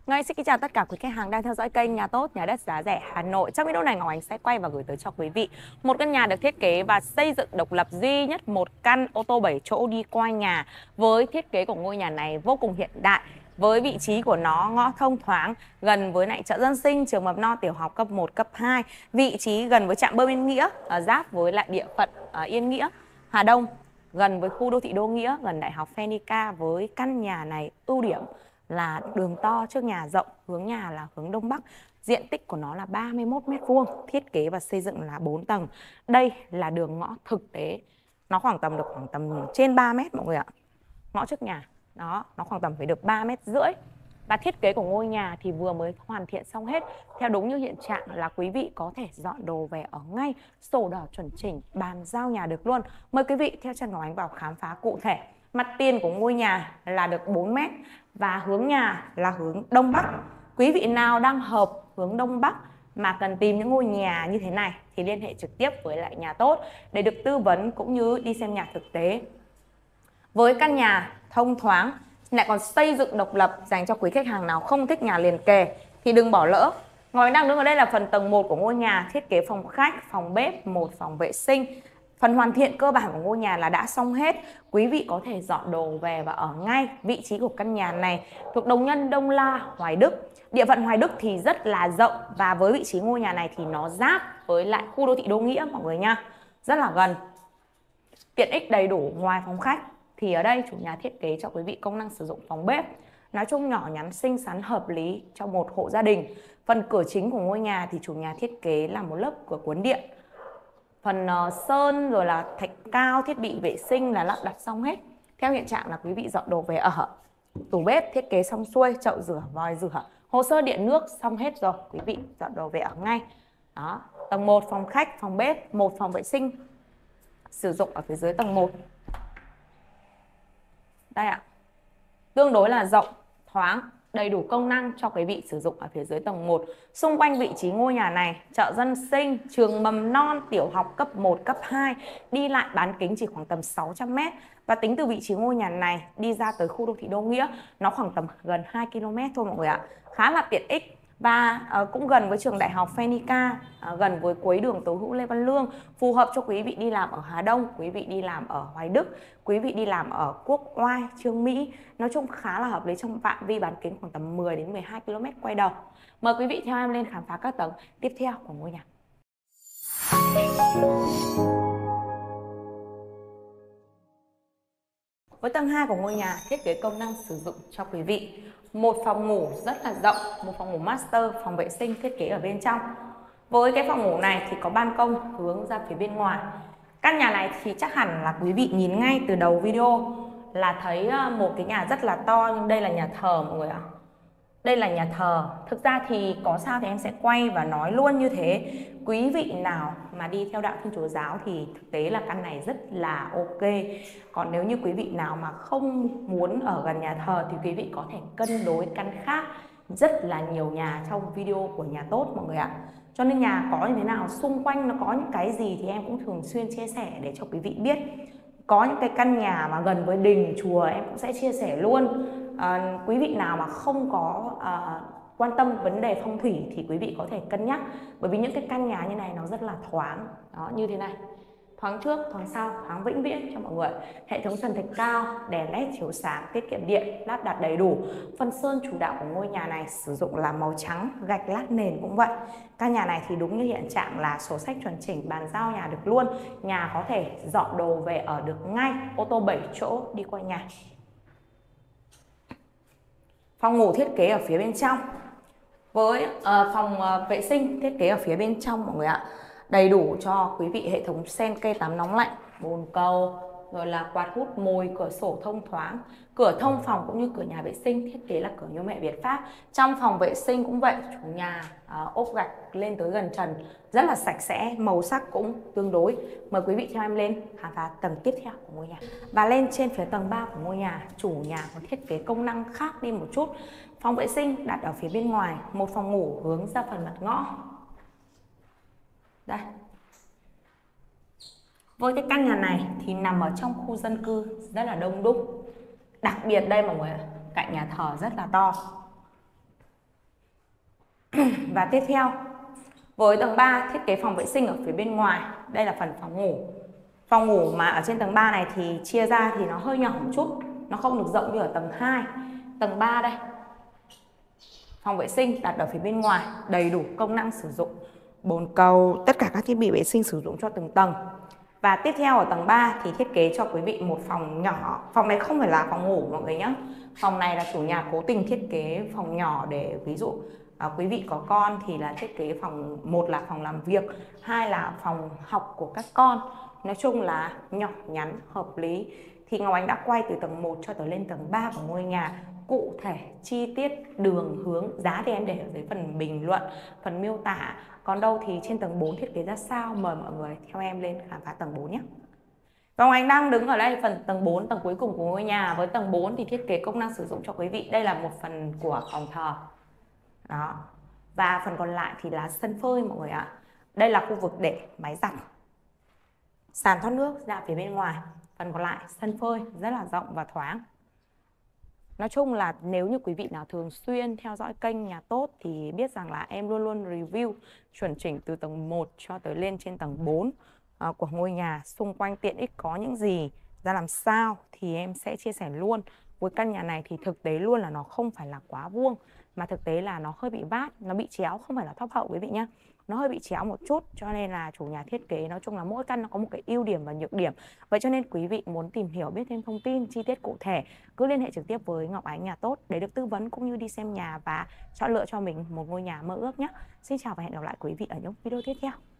Xin kính chào tất cả quý khách hàng đang theo dõi kênh Nhà Tốt Nhà Đất Giá Rẻ Hà Nội. Trong video này Ngọc Ánh sẽ quay và gửi tới cho quý vị một căn nhà được thiết kế và xây dựng độc lập, duy nhất một căn ô tô 7 chỗ đi qua nhà. Với thiết kế của ngôi nhà này vô cùng hiện đại, với vị trí của nó ngõ thông thoáng, gần với lại chợ dân sinh, trường mầm non tiểu học cấp 1, cấp 2, vị trí gần với trạm bơm Yên Nghĩa, giáp với lại địa phận Yên Nghĩa, Hà Đông, gần với khu đô thị Đô Nghĩa, gần đại học Phenica. Với căn nhà này ưu điểm là đường to, trước nhà rộng, hướng nhà là hướng đông bắc. Diện tích của nó là 31 m², thiết kế và xây dựng là 4 tầng. Đây là đường ngõ thực tế. Nó khoảng tầm trên 3 mét mọi người ạ. Ngõ trước nhà. Đó, nó khoảng tầm phải được 3,5 mét. Và thiết kế của ngôi nhà thì vừa mới hoàn thiện xong hết. Theo đúng như hiện trạng là quý vị có thể dọn đồ về ở ngay, sổ đỏ chuẩn chỉnh, bàn giao nhà được luôn. Mời quý vị theo chân Ngọc Ánh vào khám phá cụ thể. Mặt tiền của ngôi nhà là được 4 mét và hướng nhà là hướng Đông Bắc. Quý vị nào đang hợp hướng Đông Bắc mà cần tìm những ngôi nhà như thế này thì liên hệ trực tiếp với lại Nhà Tốt để được tư vấn cũng như đi xem nhà thực tế. Với căn nhà thông thoáng, lại còn xây dựng độc lập dành cho quý khách hàng nào không thích nhà liền kề thì đừng bỏ lỡ. Ngọc Ánh đang đứng ở đây là phần tầng 1 của ngôi nhà, thiết kế phòng khách, phòng bếp, một phòng vệ sinh. Phần hoàn thiện cơ bản của ngôi nhà là đã xong hết. Quý vị có thể dọn đồ về và ở ngay. Vị trí của căn nhà này thuộc Đồng Nhân, Đông La, Hoài Đức. Địa phận Hoài Đức thì rất là rộng, và với vị trí ngôi nhà này thì nó giáp với lại khu đô thị Đô Nghĩa mọi người nha. Rất là gần. Tiện ích đầy đủ. Ngoài phòng khách thì ở đây chủ nhà thiết kế cho quý vị công năng sử dụng phòng bếp. Nói chung nhỏ nhắn, xinh xắn, hợp lý cho một hộ gia đình. Phần cửa chính của ngôi nhà thì chủ nhà thiết kế là một lớp cửa cuốn điện. Phần sơn rồi là thạch cao, thiết bị vệ sinh là lắp đặt xong hết. Theo hiện trạng là quý vị dọn đồ về ở. Tủ bếp thiết kế xong xuôi, chậu rửa, vòi rửa, hồ sơ điện nước xong hết rồi. Quý vị dọn đồ về ở ngay. Đó, tầng 1 phòng khách, phòng bếp, một phòng vệ sinh sử dụng ở phía dưới tầng 1. Đây ạ. Tương đối là rộng, thoáng, đầy đủ công năng cho quý vị sử dụng ở phía dưới tầng 1. Xung quanh vị trí ngôi nhà này, chợ dân sinh, trường mầm non, tiểu học cấp 1, cấp 2, đi lại bán kính chỉ khoảng tầm 600 m. Và tính từ vị trí ngôi nhà này đi ra tới khu đô thị Đô Nghĩa, nó khoảng tầm gần 2 km thôi mọi người ạ. Khá là tiện ích. Và cũng gần với trường đại học Phenica, gần với cuối đường Tố Hữu Lê Văn Lương, phù hợp cho quý vị đi làm ở Hà Đông, quý vị đi làm ở Hoài Đức, quý vị đi làm ở Quốc Oai, Chương Mỹ. Nói chung khá là hợp lý trong phạm vi bán kính khoảng tầm 10 đến 12 km quay đầu. Mời quý vị theo em lên khám phá các tầng tiếp theo của ngôi nhà. Với tầng 2 của ngôi nhà, thiết kế công năng sử dụng cho quý vị một phòng ngủ rất là rộng, một phòng ngủ master, phòng vệ sinh thiết kế ở bên trong. Với cái phòng ngủ này thì có ban công hướng ra phía bên ngoài. Căn nhà này thì chắc hẳn là quý vị nhìn ngay từ đầu video là thấy một cái nhà rất là to, nhưng đây là nhà thờ mọi người ạ. Đây là nhà thờ. Thực ra thì có sao thì em sẽ quay và nói luôn như thế. Quý vị nào mà đi theo đạo Thiên Chúa giáo thì thực tế là căn này rất là ok. Còn nếu như quý vị nào mà không muốn ở gần nhà thờ thì quý vị có thể cân đối căn khác. Rất là nhiều nhà trong video của Nhà Tốt mọi người ạ. Cho nên nhà có như thế nào, xung quanh nó có những cái gì thì em cũng thường xuyên chia sẻ để cho quý vị biết. Có những cái căn nhà mà gần với đình, chùa em cũng sẽ chia sẻ luôn. Quý vị nào mà không có quan tâm vấn đề phong thủy thì quý vị có thể cân nhắc. Bởi vì những cái căn nhà như này nó rất là thoáng. Đó, như thế này. Thoáng trước, thoáng sau, thoáng vĩnh viễn cho mọi người. Hệ thống trần thạch cao, đèn led chiếu sáng, tiết kiệm điện, lắp đặt đầy đủ. Phần sơn chủ đạo của ngôi nhà này sử dụng là màu trắng, gạch lát nền cũng vậy. Căn nhà này thì đúng như hiện trạng là sổ sách chuẩn chỉnh, bàn giao nhà được luôn. Nhà có thể dọn đồ về ở được ngay, ô tô 7 chỗ đi qua nhà. Phòng ngủ thiết kế ở phía bên trong. Với phòng vệ sinh thiết kế ở phía bên trong mọi người ạ. Đầy đủ cho quý vị hệ thống sen cây tắm nóng lạnh, bồn cầu, rồi là quạt hút mùi, cửa sổ thông thoáng. Cửa thông phòng cũng như cửa nhà vệ sinh thiết kế là cửa nhôm mẹ Việt Pháp. Trong phòng vệ sinh cũng vậy, chủ nhà ốp gạch lên tới gần trần, rất là sạch sẽ, màu sắc cũng tương đối. Mời quý vị theo em lên khám phá tầng tiếp theo của ngôi nhà. Và lên trên phía tầng 3 của ngôi nhà, chủ nhà có thiết kế công năng khác đi một chút. Phòng vệ sinh đặt ở phía bên ngoài, một phòng ngủ hướng ra phần mặt ngõ. Đây. Với cái căn nhà này thì nằm ở trong khu dân cư rất là đông đúc. Đặc biệt đây mọi người ạ, cạnh nhà thờ rất là to. Và tiếp theo, với tầng 3 thiết kế phòng vệ sinh ở phía bên ngoài. Đây là phần phòng ngủ. Phòng ngủ mà ở trên tầng 3 này thì chia ra thì nó hơi nhỏ một chút, nó không được rộng như ở tầng 2. Tầng 3 đây, phòng vệ sinh đặt ở phía bên ngoài, đầy đủ công năng sử dụng, bồn cầu, tất cả các thiết bị vệ sinh sử dụng cho từng tầng. Và tiếp theo ở tầng 3 thì thiết kế cho quý vị một phòng nhỏ. Phòng này không phải là phòng ngủ mọi người nhé. Phòng này là chủ nhà cố tình thiết kế phòng nhỏ để ví dụ quý vị có con thì là thiết kế phòng, một là phòng làm việc, hai là phòng học của các con. Nói chung là nhỏ nhắn, hợp lý. Thì Ngọc Ánh đã quay từ tầng 1 cho tới lên tầng 3 của ngôi nhà. Cụ thể, chi tiết, đường, hướng, giá thì em để ở dưới phần bình luận, phần miêu tả. Còn đâu thì trên tầng 4 thiết kế ra sao, mời mọi người theo em lên khám phá tầng 4 nhé. Và Ngọc Ánh đang đứng ở đây phần tầng 4, tầng cuối cùng của ngôi nhà. Với tầng 4 thì thiết kế công năng sử dụng cho quý vị. Đây là một phần của phòng thờ. Đó. Và phần còn lại thì là sân phơi mọi người ạ. Đây là khu vực để máy giặt. Sàn thoát nước ra phía bên ngoài. Phần còn lại sân phơi rất là rộng và thoáng. Nói chung là nếu như quý vị nào thường xuyên theo dõi kênh Nhà Tốt thì biết rằng là em luôn luôn review chuẩn chỉnh từ tầng 1 cho tới lên trên tầng 4 của ngôi nhà. Xung quanh tiện ích có những gì, ra làm sao thì em sẽ chia sẻ luôn. Với căn nhà này thì thực tế luôn là nó không phải là quá vuông, mà thực tế là nó hơi bị vát, nó bị chéo, không phải là thấp hậu quý vị nhé. Nó hơi bị chéo một chút, cho nên là chủ nhà thiết kế nói chung là mỗi căn nó có một cái ưu điểm và nhược điểm. Vậy cho nên quý vị muốn tìm hiểu, biết thêm thông tin chi tiết cụ thể, cứ liên hệ trực tiếp với Ngọc Ánh Nhà Tốt để được tư vấn cũng như đi xem nhà và chọn lựa cho mình một ngôi nhà mơ ước nhé. Xin chào và hẹn gặp lại quý vị ở những video tiếp theo.